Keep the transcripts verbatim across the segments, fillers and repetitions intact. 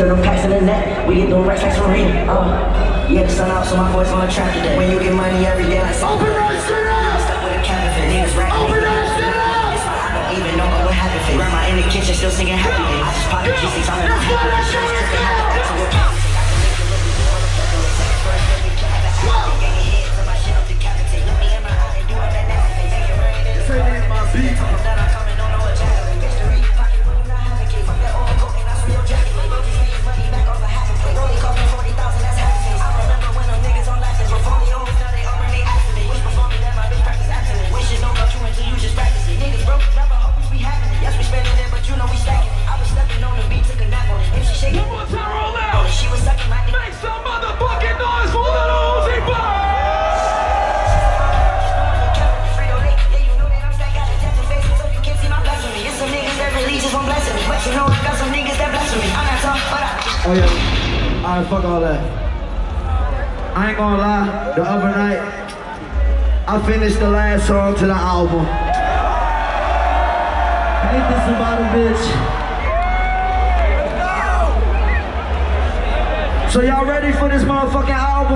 Turn them packs in the net, we get them racks like Serena. Uh, yeah, the sun out, so my boys on the track today. When you get money every day, like open that shit up! Stuck with a counterfeit, niggas rap. Open that shit up! I don't even know what happened. Grandma in the kitchen still singing happy days. I just popped a G six, I'm in my happy. Oh yeah, alright, fuck all that. I ain't gonna lie, the other night, I finished the last song to the album. Ain't this about a bitch? So y'all ready for this motherfucking album?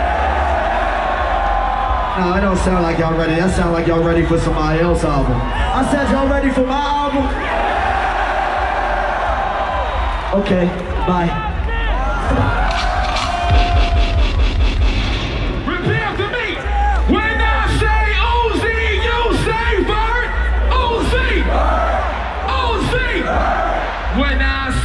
No, it don't sound like y'all ready. That sound like y'all ready for somebody else's album. I said y'all ready for my album? Okay, bye.